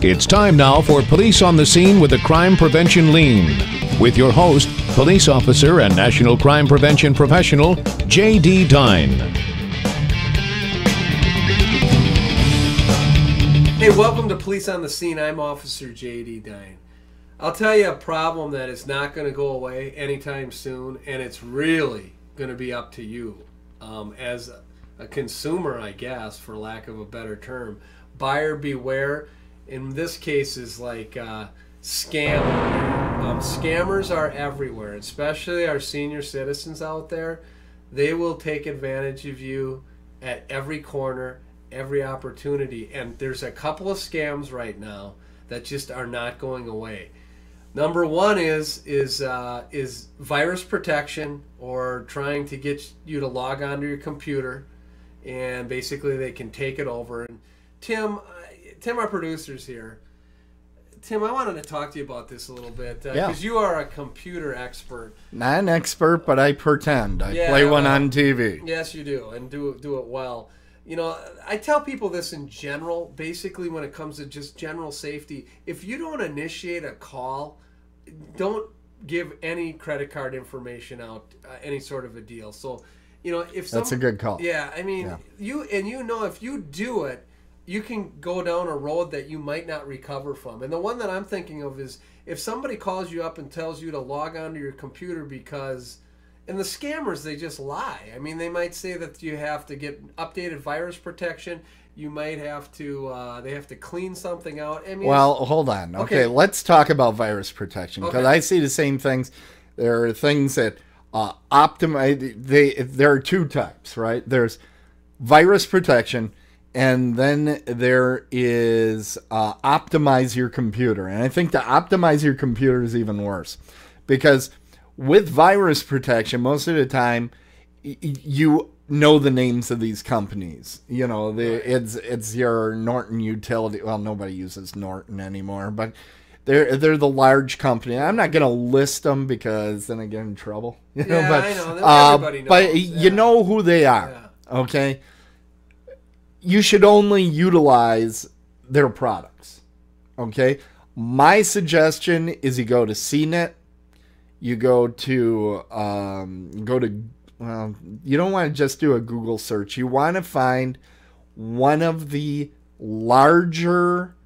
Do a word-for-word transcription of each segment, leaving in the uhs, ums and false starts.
It's time now for Police on the Scene with a Crime Prevention Lean. With your host, Police Officer and National Crime Prevention Professional, J D Dhein. Hey, welcome to Police on the Scene. I'm Officer J D Dhein. I'll tell you a problem that is not going to go away anytime soon, and it's really going to be up to you um, as a, a consumer, I guess, for lack of a better term. Buyer beware. In this case is like uh, scam. Um, scammers are everywhere, especially our senior citizens out there. They will take advantage of you at every corner, every opportunity. And there's a couple of scams right now that just are not going away. Number one is is uh, is virus protection, or trying to get you to log onto your computer, and basically they can take it over. And Tim, Tim, our producer's here. Tim, I wanted to talk to you about this a little bit because uh, yeah. you are a computer expert. Not an expert, but I pretend. I yeah, play one well, on T V. Yes, you do, and do do it well. You know, I tell people this in general, basically when it comes to just general safety. If you don't initiate a call, don't give any credit card information out, uh, any sort of a deal. So, you know, if some, that's a good call. Yeah, I mean, yeah. you and you know, if you do it, you can go down a road that you might not recover from. And the one that I'm thinking of is if somebody calls you up and tells you to log onto your computer because, and the scammers, they just lie. I mean, they might say that you have to get updated virus protection. You might have to, uh, they have to clean something out. I mean, well, hold on. Okay, okay, let's talk about virus protection, because okay. I see the same things. There are things that uh, optimize, they, there are two types, right? There's virus protection, and then there is uh, optimize your computer. And I think to optimize your computer is even worse, because with virus protection, most of the time, y you know the names of these companies. You know, the, it's it's your Norton utility. Well, nobody uses Norton anymore, but they're they're the large company. I'm not gonna list them because then I get in trouble. You know, yeah, but, I know. Uh, Everybody knows. But yeah. you know who they are. Yeah. Okay. You should only utilize their products. Okay. My suggestion is you go to C net. You go to um, go to well, you don't want to just do a Google search. You want to find one of the larger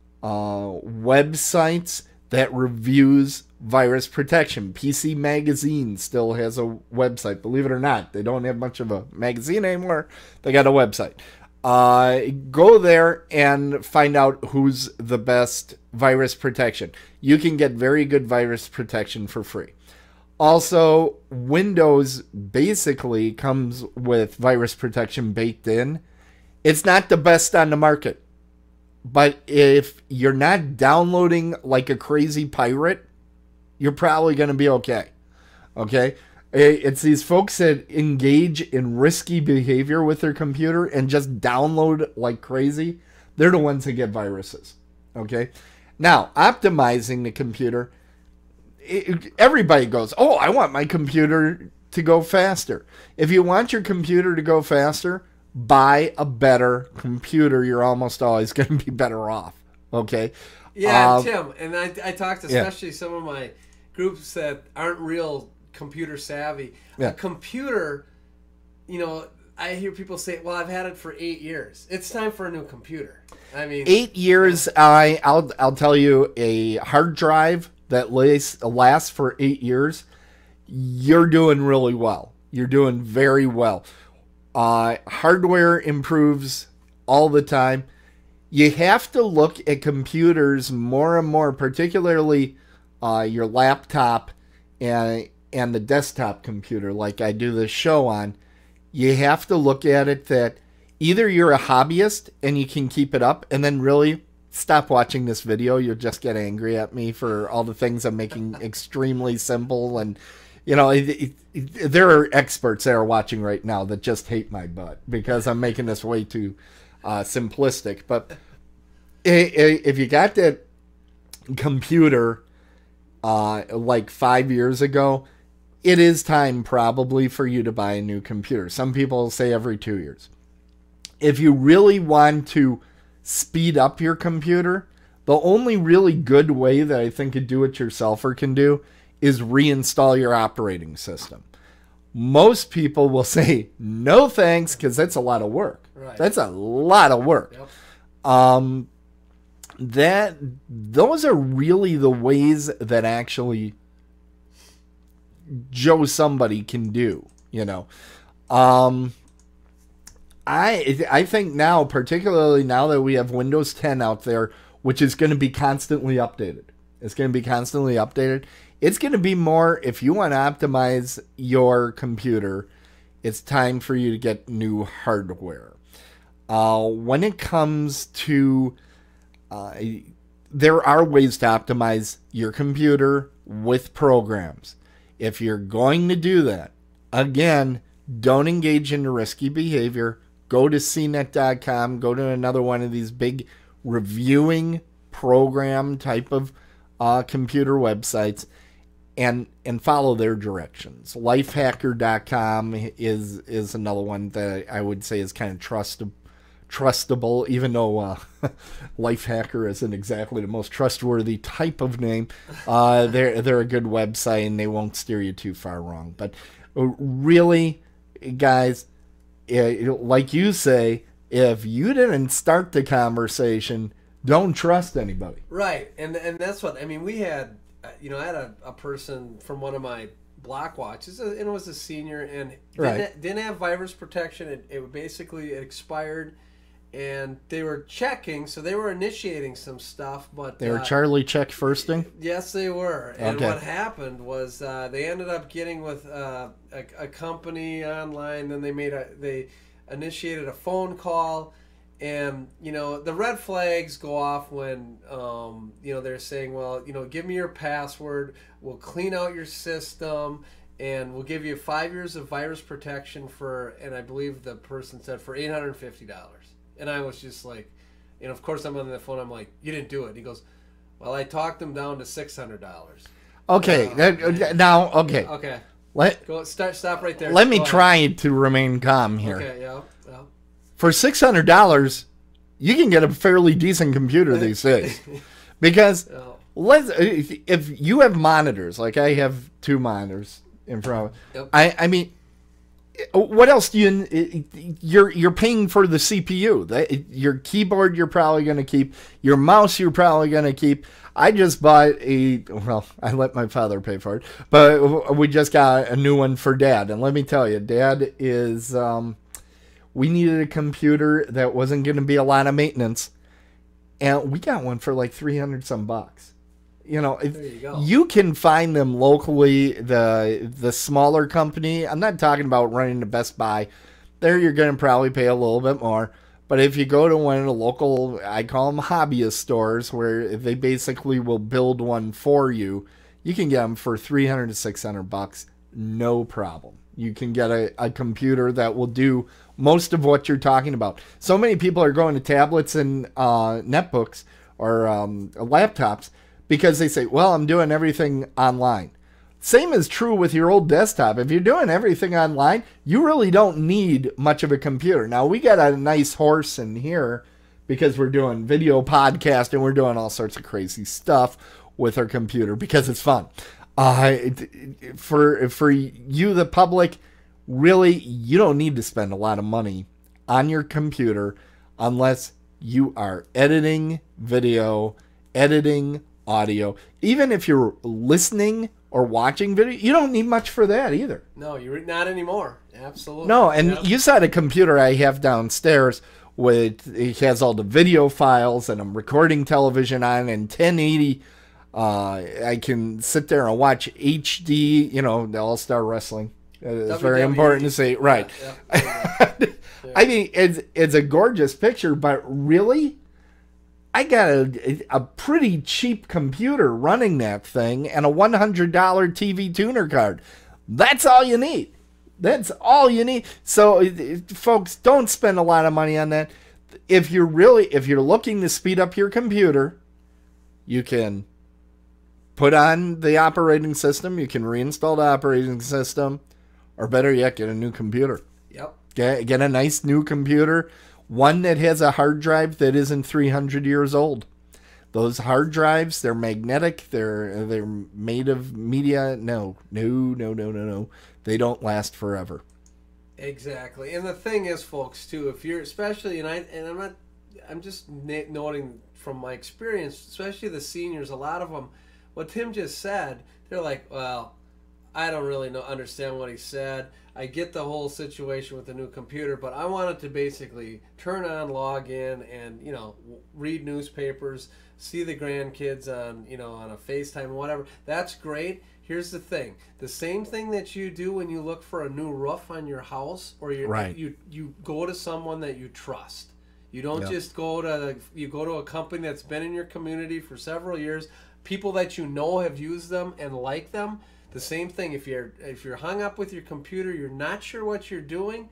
uh, websites that reviews virus protection. P C Magazine still has a website. Believe it or not, they don't have much of a magazine anymore. They got a website. Uh, go there and find out who's the best virus protection. You can get very good virus protection for free. Also, Windows basically comes with virus protection baked in. It's not the best on the market, but if you're not downloading like a crazy pirate, you're probably going to be okay. Okay? It's these folks that engage in risky behavior with their computer and just download like crazy. They're the ones that get viruses. Okay? Now, optimizing the computer, it, everybody goes, oh, I want my computer to go faster. If you want your computer to go faster, buy a better computer. You're almost always going to be better off. Okay? Yeah, uh, Tim, and I, I talked to especially yeah. some of my groups that aren't real computer savvy. Yeah. A computer, you know, I hear people say, well, I've had it for eight years. It's time for a new computer. I mean, eight years. I I'll I'll tell you, a hard drive that lasts lasts for eight years, you're doing really well. You're doing very well. Uh, hardware improves all the time. You have to look at computers more and more, particularly uh, your laptop and and the desktop computer, like I do this show on. You have to look at it that either you're a hobbyist and you can keep it up, and then really stop watching this video. You'll just get angry at me for all the things I'm making extremely simple. And, you know, it, it, it, there are experts that are watching right now that just hate my butt because I'm making this way too uh, simplistic. But if you got that computer uh, like five years ago, it is time probably for you to buy a new computer. Some people say every two years. If you really want to speed up your computer, The only really good way that I think a do-it-yourselfer can do is reinstall your operating system. Most people will say, no thanks, because that's a lot of work. Right. That's a lot of work. Yep. Um, that those are really the ways that actually Joe somebody can do, you know. Um, I I think now, particularly now that we have Windows ten out there, which is going to be constantly updated. It's going to be constantly updated. It's going to be more, if you want to optimize your computer, it's time for you to get new hardware. Uh, when it comes to, uh, there are ways to optimize your computer with programs. If you're going to do that, again, don't engage in risky behavior. Go to C net dot com, go to another one of these big reviewing program type of uh, computer websites, and and follow their directions. lifehacker dot com is is another one that I would say is kind of trust, trustable, even though uh, Lifehacker isn't exactly the most trustworthy type of name. Uh, they're, they're a good website, and they won't steer you too far wrong. But really, guys, like you say, if you didn't start the conversation, don't trust anybody. Right, and and that's what I mean. We had, you know, I had a, a person from one of my block watches, and it was a senior, and didn't, right. didn't have virus protection. It, it basically expired, and they were checking, so they were initiating some stuff. But they were uh, Charlie check firsting. Yes, they were. And okay. what happened was uh, they ended up getting with uh, a, a company online. Then they made a they initiated a phone call. And, you know, the red flags go off when, um, you know, they're saying, well, you know, give me your password, we'll clean out your system, and we'll give you five years of virus protection for, and I believe the person said for eight hundred fifty dollars. And I was just like, and of course I'm on the phone, I'm like, you didn't do it. He goes, well, I talked them down to six hundred dollars. Okay, uh, that, now, okay. Okay. Let, go, start, stop right there. Let me go try ahead. to remain calm here. Okay, yeah, yeah. For six hundred dollars, you can get a fairly decent computer these days. Because oh. let's, if, if you have monitors, like I have two monitors in front of yep. I, I mean, what else do you, you're, you're paying for the C P U. Your keyboard you're probably going to keep. Your mouse you're probably going to keep. I just bought a, well, I let my father pay for it, but we just got a new one for Dad. And let me tell you, Dad is... Um, we needed a computer that wasn't going to be a lot of maintenance, and we got one for like three hundred some bucks. You know, there you go. You can find them locally. The the smaller company, I'm not talking about running to Best Buy. There you're going to probably pay a little bit more. But if you go to one of the local, I call them hobbyist stores, where they basically will build one for you, you can get them for three hundred to six hundred bucks, no problem. You can get a, a computer that will do most of what you're talking about. So many people are going to tablets and uh, netbooks or um, laptops because they say, well, I'm doing everything online. Same is true with your old desktop. If you're doing everything online, you really don't need much of a computer. Now, we got a nice horse in here because we're doing video podcast and we're doing all sorts of crazy stuff with our computer because it's fun. Uh, for for you, the public, really, you don't need to spend a lot of money on your computer unless you are editing video, editing audio. Even if you're listening or watching video, you don't need much for that either. No, you're not anymore. Absolutely. No, and yep. you saw the computer I have downstairs with, it has all the video files, and I'm recording television on, and ten eighty. Uh, I can sit there and watch H D, you know, the All-Star Wrestling. It's very important to say, right. Yeah, yeah. Yeah. I mean, it's, it's a gorgeous picture, but really, I got a, a pretty cheap computer running that thing and a one hundred dollar T V tuner card. That's all you need. That's all you need. So, folks, don't spend a lot of money on that. If you're really, if you're looking to speed up your computer, you can put on the operating system. You can reinstall the operating system. Or better yet, get a new computer. Yep. Get, get a nice new computer. One that has a hard drive that isn't three hundred years old. Those hard drives, they're magnetic. They're they're made of media. No, no, no, no, no, no. They don't last forever. Exactly. And the thing is, folks, too, if you're especially, and I and I'm not, I'm just noting from my experience, especially the seniors, a lot of them, what Tim just said, they're like, well, I don't really know understand what he said. I get the whole situation with the new computer, but I wanted to basically turn on, log in, and, you know, read newspapers, see the grandkids on, you know, on a FaceTime or whatever. That's great. Here's the thing. The same thing that you do when you look for a new roof on your house, or you right. you you go to someone that you trust. You don't yep. just go to you go to a company that's been in your community for several years, people that you know have used them and like them. The same thing, if you're if you're hung up with your computer, you're not sure what you're doing,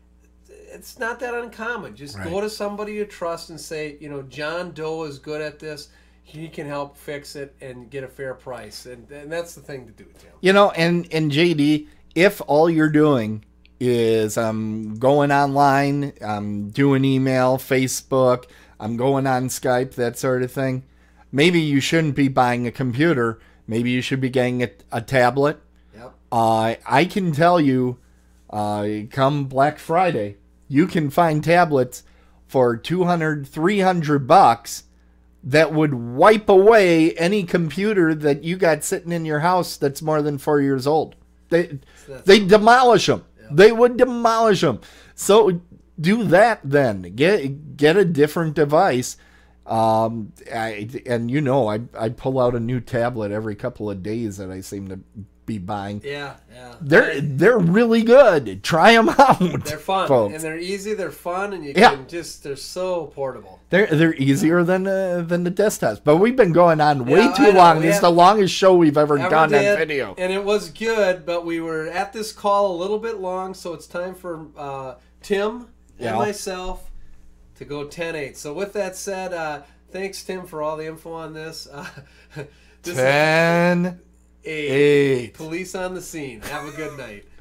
it's not that uncommon. Just right. go to somebody you trust and say, you know, John Doe is good at this. He can help fix it and get a fair price. And, and that's the thing to do, Tim. You know, and, and J D, if all you're doing is um, going online, um, doing email, Facebook, I'm going on Skype, that sort of thing, maybe you shouldn't be buying a computer. Maybe you should be getting a, a tablet. Yep. Uh, I can tell you, uh, come Black Friday, you can find tablets for two hundred, three hundred bucks that would wipe away any computer that you got sitting in your house that's more than four years old. They they demolish them. Yep. They would demolish them. So do that then. Get get a different device. Um, I, and you know, I I pull out a new tablet every couple of days that I seem to be buying. Yeah, yeah. They're I, they're really good. Try them out. They're fun, folks. and they're easy. They're fun, and you yeah. can just they're so portable. They're they're easier than uh, than the desktops. But we've been going on way yeah, too know, long. We This is have, the longest show we've ever, ever done did, on video, and it was good. But we were at this call a little bit long, so it's time for uh, Tim yeah. and myself to go ten eight. So with that said. Uh, Thanks, Tim, for all the info on this. Uh, this ten, eight. eight. Police on the scene. Have a good night.